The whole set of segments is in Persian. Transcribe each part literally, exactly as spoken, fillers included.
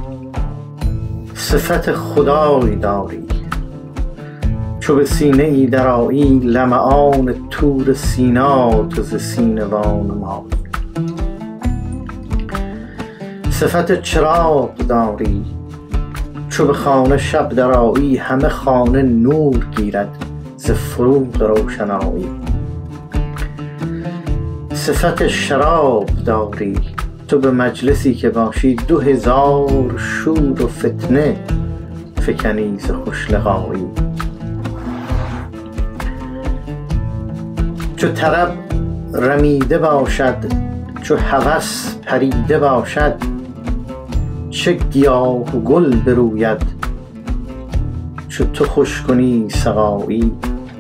صفت خدای داری، چو به سینه ای درآیی لمعان طور سینا تو ز سینه وانمایی. صفت چراغ داری، چو به خانه شب درآیی همه خانه نور گیرد ز فروغ روشنایی. صفت شراب داری، تو به مجلسی که باشی دو هزار شور و فتنه فکنی ز خوش لقایی. چو طرب رمیده باشد، چو هوس پریده باشد، چه گیاه و گل بروید چو تو خوش کنی سقایی.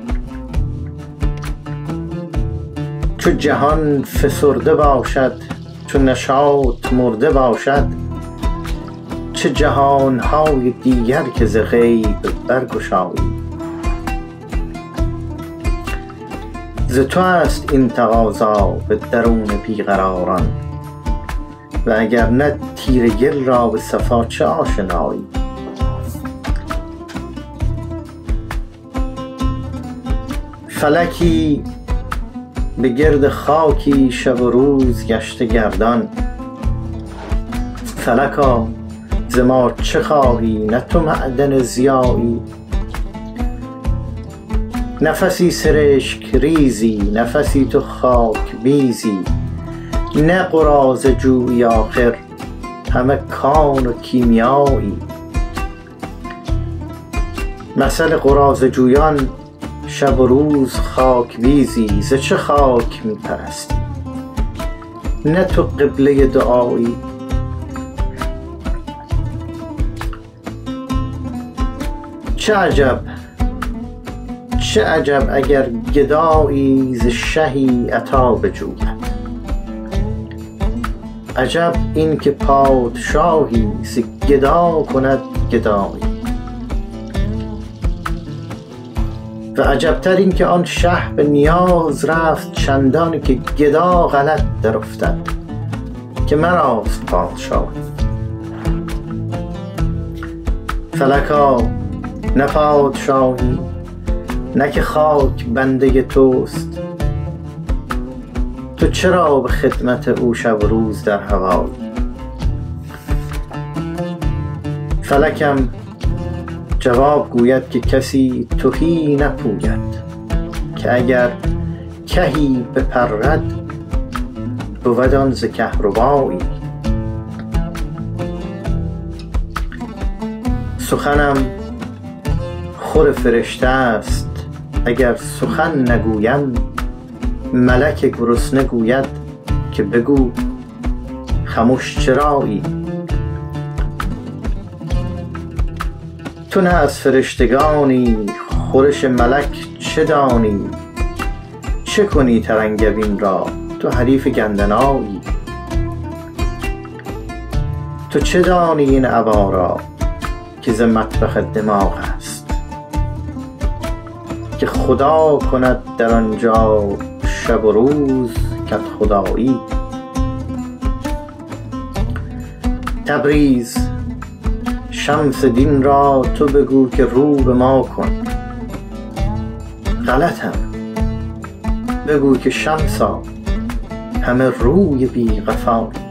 چو جهان فسرده باشد، چو نشاط مرده باشد، چه جهانهای دیگر که ز غیب برگشایی. ز تو است این تقاضا به درون بیقراران، و اگر نه تیره گل را به صفا چه آشنایی. فلکی به گرد خاکی شب و روز گشته گردان. فلکا ز ما چه خواهی؟ نه تو معدن ضیایی. نفسی سرشک ریزی، نفسی تو خاک بیزی، نه قراضه جویی آخر همه کان و کیمیایی. مثل قراضه جویان شب و روز خاک بیزی، ز چه خاک می پرستی؟ نه تو قبله دعایی. چه عجب چه عجب اگر گدایی ز شهی عطا بجوید. عجب این که پادشاهی ز گدا کند گدایی. و عجبتر این که آن شه به نیاز رفت چندان که گدا غلط در افتد که مراست پادشاهی. فلکا نه پادشاهی، نه که خاک بنده توست، تو چرا به خدمت او شب و روز در هوایی. فلکم جواب گوید که کسی تهی نپوید، که اگر کهی بپرد بود آن ز کهربایی. سخنم خور فرشته است، اگر سخن نگویم ملک گرسنه گوید که بگو خموش چرایی. تو نه از فرشتگانی خورش ملک چه دانی؟ چه کنی ترنگبین را تو حریف گندنایی. تو چه دانی این ابا را که ز مطبخ دماغ است، که خدا کند در آنجا شب و روز کدخدایی. تبریز شمس دین را تو بگو که رو به ما کن. غلطم بگو که شمسا همه روی بی غفایی.